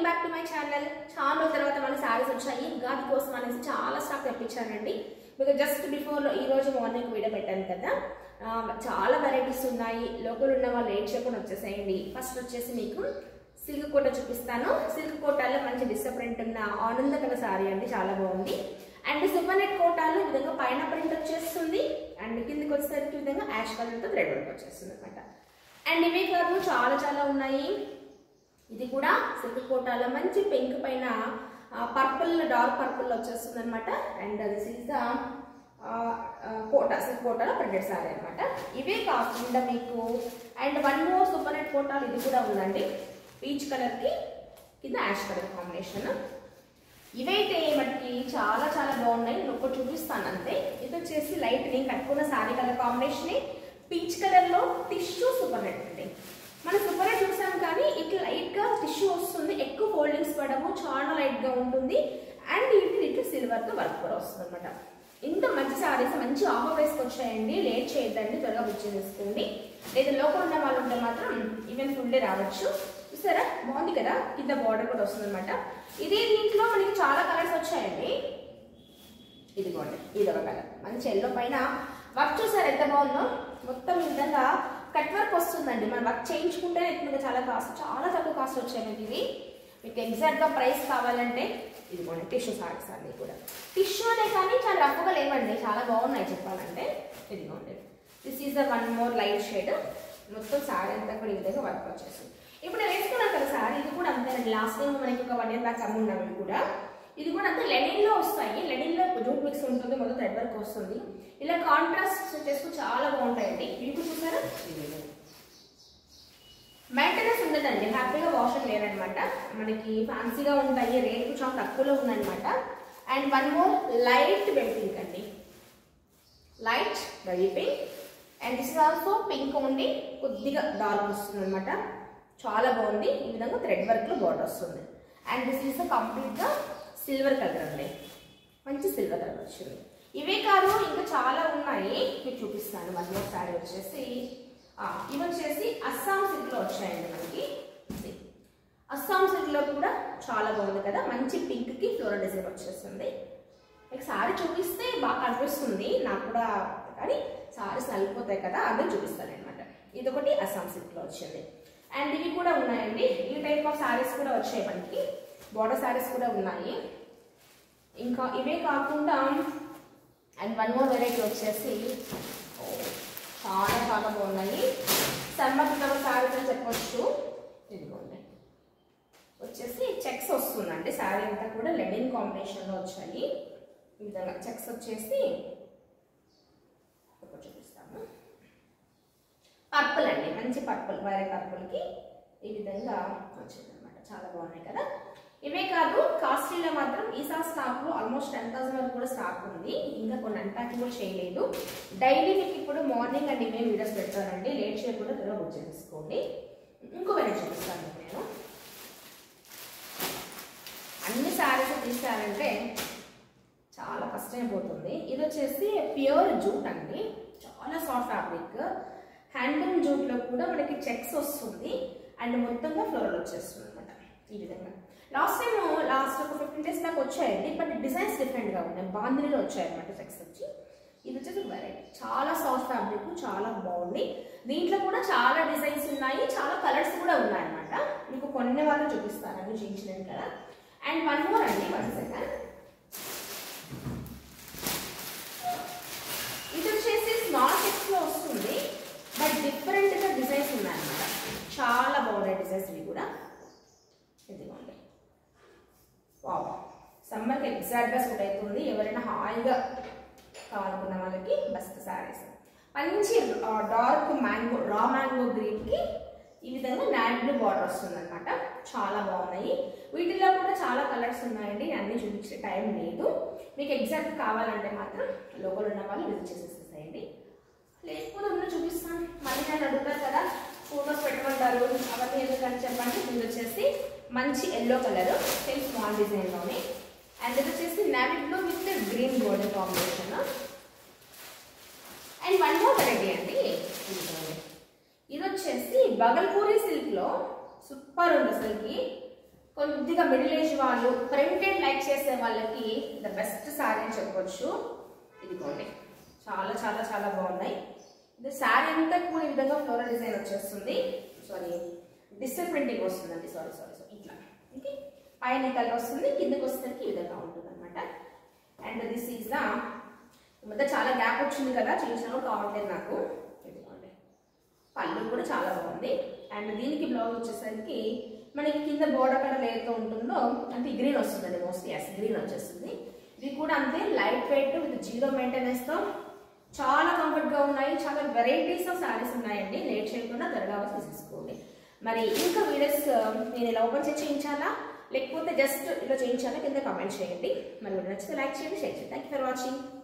Welcome back to my channel. చాలా రోజుల తర్వాత మన సారీస్ వచ్చాయి. ఉగాది కోసం అనేసి చాలా స్టాక్ తెప్పించానండి. మీకు జస్ట్ బిఫోర్ ఈ రోజు మార్నింగ్ వీడియో పెట్టాను కదా, చాలా వెరైటీస్ ఉన్నాయి. లోకల్ ఉన్న వాళ్ళు లేట్ చేయకుండా వచ్చేసేయండి. ఫస్ట్ వచ్చేసి మీకు సిల్క్ కోట చూపిస్తాను. సిల్క్ కోటాలో మంచి డిఫరెంట్ ఉన్న ఆనంద కలర్ సారీ అండి, చాలా బాగుంది. అండ్ సూపర్ నెట్ కోటాలో ఈ విధంగా పైన ప్రింట్ వచ్చేస్తుంది అండ్ కిందకి వచ్చేసరికి ఈ విధంగా యాష్ కలర్తో థ్రెడ్ వర్క్ వచ్చేస్తుంది అనమాట. అండ్ ఇవే కాదు చాలా చాలా ఉన్నాయి. ఇది కూడా సిల్క్ కోటాలో మంచి పింక్ పైన పర్పుల్ డార్క్ పర్పుల్ వచ్చేస్తుంది అనమాట. And this is the Kota, silk కోటాలో ప్రింటెడ్ సారీ అనమాట. ఇవే కాకుండా మీకు and one more super net కోటాలు ఇది కూడా ఉందండి. పీచ్ కలర్కి కింద యాష్ కలర్ కాంబినేషన్. ఇవైతే మనకి చాలా చాలా బాగున్నాయి. నేను ఒకటి చూపిస్తాను అంతే. ఇది వచ్చేసి లైట్ నేను కట్టుకున్న సారీ కలర్ కాంబినేషన్ పీచ్ కలర్లో టిష్యూ సూపర్ నెట్ అండి. మన సూపర్ నెట్ చూసాం కానీ ఇట్లా లైట్గా టిష్యూ వస్తుంది, ఎక్కువ ఫోల్డింగ్స్ పడము, చాలా లైట్గా ఉంటుంది. అండ్ ఇట్లా సిల్వర్తో వర్క్ కూడా వస్తుంది అనమాట. ఇంత మంచి సారీస్ మంచి ఆఫర్ ప్రైస్కి వచ్చాయండి. లేట్ చేయొద్దండి, త్వరగా బుక్ చేసుకోండి. లేదా లోకల్ ఉన్న వాళ్ళు ఉంటే మాత్రం ఈవెన్ ఫుల్ డే రావచ్చు. చూసారా బాగుంది కదా, కింద బార్డర్ కూడా వస్తుంది అనమాట. ఇదే దీంట్లో మనకి చాలా కలర్స్ వచ్చాయండి. ఇదిగోండి ఇదొక కలర్ మంచి ఎల్లో పైన వర్క్ చూసారు ఎంత బాగుందో. మొత్తం ఈ విధంగా కట్ వర్క్ వస్తుందండి. మనం వర్క్ చేయించుకుంటే ఇప్పుడు చాలా తక్కువ కాస్ట్ వచ్చాయి మీకు ఇవి. మీకు ఎగ్జాక్ట్గా ప్రైస్ కావాలంటే ఇదిగోండి టిష్యూ సారీస్ అన్నీ కూడా టిష్యూ అనే కానీ చాలా రఫ్గా లేవండి, చాలా బాగున్నాయి చెప్పాలంటే. ఇదిగోండి this is the one more light shade. మొత్తం సారీ అంతా కూడా ఈ విధంగా వర్క్ వచ్చేసింది. ఇప్పుడు వేసుకున్నాను కదా సారీ, ఇది కూడా అంతేనండి. లాస్ట్ టైం మనకి ఒక 1 year బ్యాక్ అమ్మున్నాము. ఇది కూడా అంతా లెనిన్లో వస్తాయి. లెనిన్లో జూట్ మిక్స్ ఉంటుంది, మొత్తం థ్రెడ్ వర్క్ వస్తుంది. ఇలా కాంట్రాస్ట్ చేస్తూ చాలా బాగుంటాయండి. ఇవి చూసారా, మెయింటెనెన్స్ ఉండదండి, హ్యాపీగా వాష్ అండ్ వేర్ అనమాట. మనకి ఫ్యాన్సీగా ఉంటాయి, రేట్ చాలా తక్కువలో ఉందన్నమాట. And one more light baby pink అండి, light baby pink. And this is also pink ఉండి కొద్దిగా డార్క్ వస్తుంది అనమాట. చాలా బాగుంది. ఈ విధంగా థ్రెడ్ వర్క్లో బార్డర్ వస్తుంది. అండ్ దిస్ ఈస్ కంప్లీట్గా సిల్వర్ కలర్ అండి, మంచి సిల్వర్ కలర్ వచ్చింది. ఇవే కాదు ఇంకా చాలా ఉన్నాయి, మీకు చూపిస్తాను. వన్ మోర్ సారీ వచ్చేసి ఇవి వచ్చేసి అస్సాం సిల్క్లో వచ్చాయండి మనకి. అస్సాం సిల్క్లో కూడా చాలా బాగుంది కదా, మంచి పింక్కి ఫ్లోరల్ డిజైన్ వచ్చేస్తుంది. మీకు సారీ చూపిస్తే బాగా కనిపిస్తుంది నాకు కూడా, కానీ సారీస్ నలిగిపోతాయి కదా, అదే చూపిస్తాను అనమాట. ఇదొకటి అస్సాం సిల్క్లో వచ్చింది. అండ్ ఇవి కూడా ఉన్నాయండి. ఈ టైప్ ఆఫ్ సారీస్ కూడా వచ్చాయి మనకి, బార్డర్ సారీస్ కూడా ఉన్నాయి. ఇంకా ఇవే కాకుండా అండ్ వన్ మోర్ వెరైటీ వచ్చేసి చాలా చాలా బాగున్నాయి. సమ్మర్ సారీస్ అని చెప్పొచ్చు. ఇదిగోండి వచ్చేసి చెక్స్ వస్తుందండి. సారీ అంతా కూడా లెనిన్ కాంబినేషన్లో వచ్చాయి. ఈ విధంగా చెక్స్ వచ్చేసి చూపిస్తాము. పర్పుల్ అండి, మంచి పర్పుల్, వైరెట్ పర్పుల్కి ఈ విధంగా వచ్చింది అనమాట. చాలా బాగున్నాయి కదా. ఇవే కాదు కాస్ట్లీలో మాత్రం ఈసారి స్టాక్లో ఆల్మోస్ట్ 10,000 వరకు కూడా స్టాక్ ఉంది. ఇంకా కొన్ని అన్పాకింగ్ కూడా చేయలేదు. డైలీ మీకు ఇప్పుడు మార్నింగ్ అండ్ ఈవినింగ్ వీడియోస్ పెడతానండి, లేట్ చేయకుండా త్వరగా బుక్ చేసుకోండి. ఇంకో వెరైటీ చూపిస్తాను నేను. అన్ని శారీస్ తీసారంటే చాలా కష్టం అయిపోతుంది. ఇది వచ్చేసి ప్యూర్ జూట్ అండి, చాలా సాఫ్ట్ ఫ్యాబ్రిక్. హ్యాండ్లూమ్ జూట్లో కూడా మనకి చెక్స్ వస్తుంది అండ్ మొత్తంగా ఫ్లోరల్ వచ్చేస్తుంది అనమాట. ఈ విధంగా లాస్ట్ ఒక 15 days దాకా వచ్చాయండి, బట్ డిజైన్స్ డిఫరెంట్గా ఉన్నాయి. బాందినీలో వచ్చాయన్నమాట చెక్స్ వచ్చి. ఇది వచ్చేసి వెరైటీ, చాలా సాఫ్ట్ ఫ్యాబ్రిక్, చాలా బాగుంది. దీంట్లో కూడా చాలా డిజైన్స్ ఉన్నాయి, చాలా కలర్స్ కూడా ఉన్నాయన్నమాట. మీకు కొన్ని వాళ్ళు చూపిస్తానని చూపించలేను కదా. అండ్ వన్ మోర్ అండి, 1 second. ఇది వచ్చేసి స్మాల్ చెక్స్లో వస్తుంది, బట్ డిఫరెంట్గా డిజైన్స్ ఉన్నాయన్నమాట. చాలా బాగున్నాయి డిజైన్స్ ఇవి కూడా. ఇదిగోండి, వావ్, సమ్మర్కి ఎగ్జాక్ట్గా సూట్ అవుతుంది. ఎవరైనా హాయిగా కావాలనుకున్న వాళ్ళకి బెస్ట్ శారీస్. మంచి డార్క్ మ్యాంగో, రా మ్యాంగో గ్రీన్కి ఈ విధంగా నాట్ బ్లూ బార్డర్ వస్తుంది అనమాట. చాలా బాగున్నాయి. వీటిలో కూడా చాలా కలర్స్ ఉన్నాయండి, అన్నీ చూపించే టైం లేదు. మీకు ఎగ్జాక్ట్ కావాలంటే మాత్రం లోకల్ ఉన్న వాళ్ళు విజిట్ చేసేసేయండి. లేకపోతే ఉన్న చూపిస్తాను. మళ్ళీ నేను అడుగుతారు కదా, ఫోటోస్ పెట్టమంటారు, అవన్నీ ఎందుకని చెప్పండి. ఇది వచ్చేసి మంచి ఎల్లో కలర్, సేమ్ స్మాల్ డిజైన్లోనే. అండ్ ఇది వచ్చేసి navy blue with green border combination. And one more variety అండి, ఇది వచ్చేసి బగల్పూరి సిల్క్లో సూపర్ ఉంది అసలుకి. కొద్దిగా మిడిల్ ఏజ్ వాళ్ళు ప్రింటెడ్ లైక్ చేసే వాళ్ళకి ద బెస్ట్ సారీ అని చెప్పొచ్చు. ఇదిగోండి, చాలా చాలా చాలా బాగున్నాయి. ఇది సారీ అంతా కూడా ఈ విధంగా ఫ్లోరల్ డిజైన్ వచ్చేస్తుంది. సారీ, డిజిటల్ ప్రింటింగ్ వస్తుందండి. సారీ సారీ సారీ ఇట్లా ఓకే. పైన కలర్ వస్తుంది, కిందకి వస్తుంది ఈ విధంగా ఉంటుంది అనమాట. అండ్ దిస్ ఈజ్ ద మొత్తం చాలా గ్యాప్ వచ్చింది కదా, చూసినా కావట్లేదు నాకు. ఇదిగోండి, పళ్ళు కూడా చాలా బాగుంది. అండ్ దీనికి బ్లౌజ్ వచ్చేసరికి మనకి కింద బోర్డర్ కలర్ ఏదైతే ఉంటుందో అంటే గ్రీన్ వస్తుందండి, మోస్ట్లీ ఎస్ గ్రీన్ వచ్చేస్తుంది. ఇది కూడా అంతే లైట్ వెయిట్ విత్ 0 మెయింటెనెన్స్తో చాలా కంఫర్ట్గా ఉన్నాయి. చాలా వెరైటీస్ ఆఫ్ శారీస్ ఉన్నాయండి. లేట్ చేయకుండా త్వరగా తీసుకోండి. మరి ఇంకా వీడియోస్ నేను ఇలా ఓపెన్ చేసి చేయించాలా లేకపోతే జస్ట్ ఇలా చేయించాలా కింద కామెంట్ చేయండి. మరి నచ్చితే లైక్ చేయండి, షేర్ చేయండి. Thank you for watching.